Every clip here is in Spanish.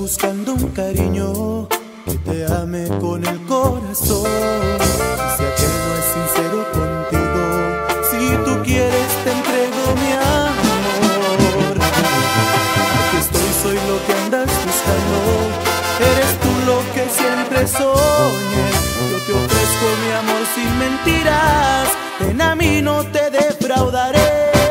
buscando un cariño que te ame con el corazón. Si sea que no es sincero contigo, si tú quieres te entrego mi amor. Aquí estoy, soy lo que andas buscando, eres tú lo que siempre soñé. Yo te ofrezco mi amor sin mentiras, ven a mí, no te defraudaré.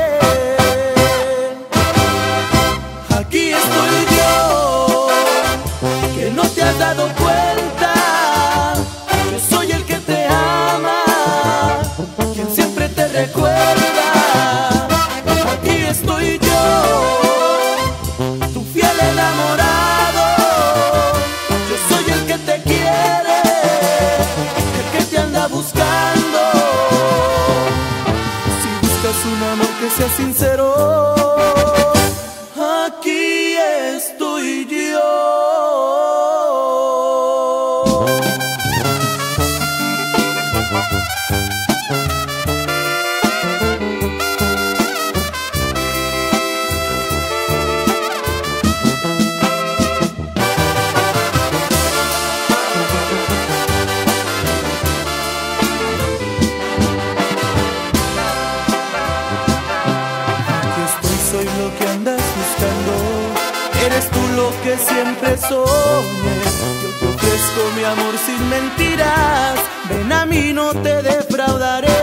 Aquí estoy yo, que no te has dado cuenta, yo soy el que te ama, quien siempre te recuerda. Aquí estoy yo, tu fiel enamorado, yo soy el que te quiere, el que te anda buscando. Si buscas un amor que sea sincero, aquí estoy yo. Soy lo que andas buscando, eres tú lo que siempre soñé. Yo te ofrezco mi amor sin mentiras, ven a mí, no te defraudaré.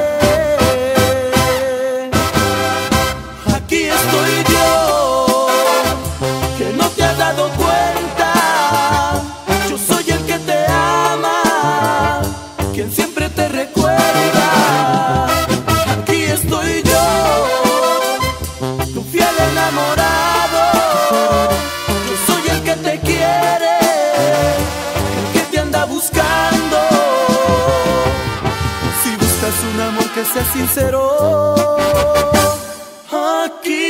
Aquí estoy yo, que no te has dado cuenta, yo soy el que te ama, quien siempre te recuerda. Aquí estoy yo, tu fiel enamorado, yo soy el que te quiere, el que te anda buscando. Si buscas un amor que sea sincero, aquí